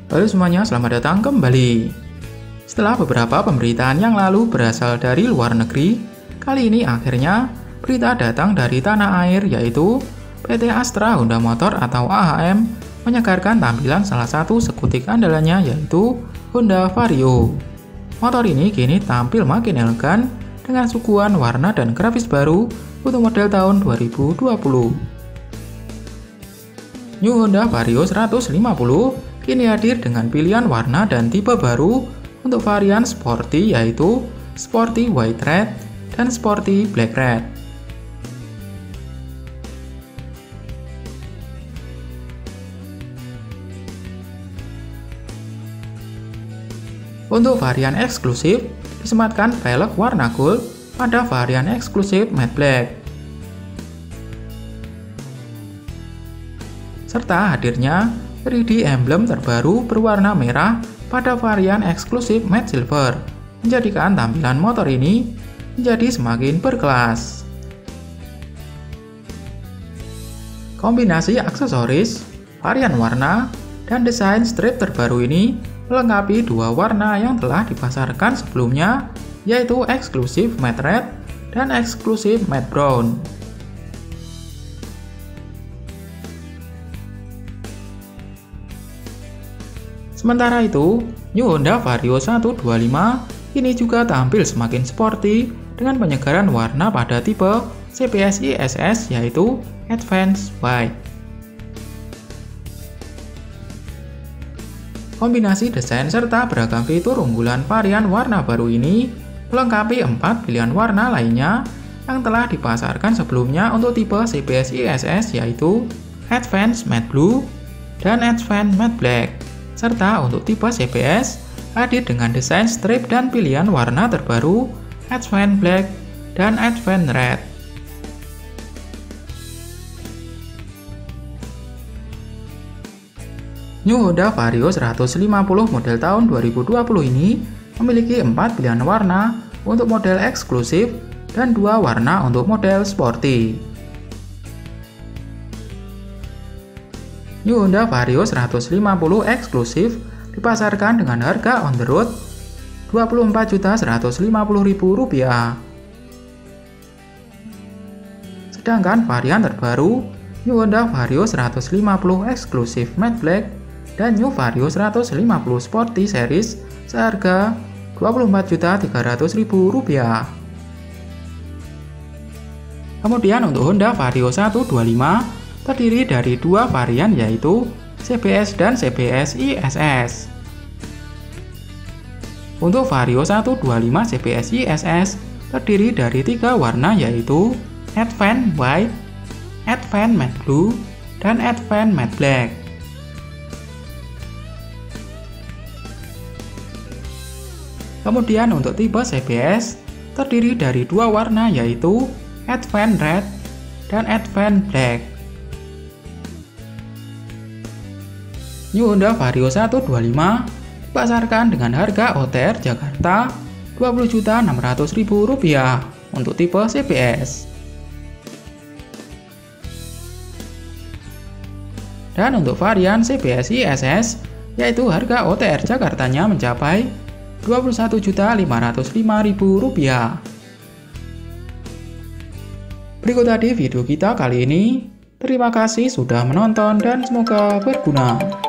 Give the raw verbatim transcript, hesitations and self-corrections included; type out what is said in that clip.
Halo semuanya, selamat datang kembali. Setelah beberapa pemberitaan yang lalu berasal dari luar negeri, kali ini akhirnya berita datang dari tanah air, yaitu P T Astra Honda Motor atau A H M menyegarkan tampilan salah satu skutik andalannya, yaitu Honda Vario. Motor ini kini tampil makin elegan dengan suguhan warna dan grafis baru untuk model tahun dua ribu dua puluh. New Honda Vario seratus lima puluh kini hadir dengan pilihan warna dan tipe baru untuk varian sporty, yaitu Sporty White Red dan Sporty Black Red. Untuk varian eksklusif, disematkan velg warna gold pada varian eksklusif matte black. Serta hadirnya tiga D emblem terbaru berwarna merah pada varian eksklusif matte silver, menjadikan tampilan motor ini menjadi semakin berkelas. Kombinasi aksesoris, varian warna, dan desain strip terbaru ini melengkapi dua warna yang telah dipasarkan sebelumnya, yaitu eksklusif matte red dan eksklusif matte brown. Sementara itu, New Honda Vario seratus dua puluh lima kini juga tampil semakin sporty dengan penyegaran warna pada tipe C P S I S S, yaitu Advanced White. Kombinasi desain serta beragam fitur unggulan varian warna baru ini melengkapi empat pilihan warna lainnya yang telah dipasarkan sebelumnya untuk tipe C P S I S S, yaitu Advanced Matte Blue dan Advanced Matte Black. Serta untuk tipe C P S hadir dengan desain strip dan pilihan warna terbaru Advanced Black dan Advanced Red. New Honda Vario seratus lima puluh model tahun dua ribu dua puluh ini memiliki empat pilihan warna untuk model eksklusif dan dua warna untuk model sporty. New Honda Vario seratus lima puluh eksklusif dipasarkan dengan harga on the road dua puluh empat juta seratus lima puluh ribu rupiah. Sedangkan varian terbaru New Honda Vario seratus lima puluh eksklusif matte black dan New Vario seratus lima puluh Sporty Series seharga dua puluh empat juta tiga ratus ribu rupiah. Kemudian untuk Honda Vario seratus dua puluh lima terdiri dari dua varian, yaitu C B S dan C B S I S S. Untuk Vario seratus dua puluh lima C B S I S S terdiri dari tiga warna, yaitu Advanced White, Advanced Matte Blue, dan Advanced Matte Black. Kemudian untuk tipe C B S terdiri dari dua warna, yaitu Advanced Red dan Advanced Black. New Honda Vario seratus dua puluh lima dipasarkan dengan harga O T R Jakarta dua puluh juta enam ratus ribu rupiah untuk tipe C B S. Dan untuk varian C B S I S S, yaitu harga O T R Jakartanya mencapai dua puluh satu juta lima ratus lima ribu rupiah. Berikut tadi video kita kali ini. Terima kasih sudah menonton dan semoga berguna.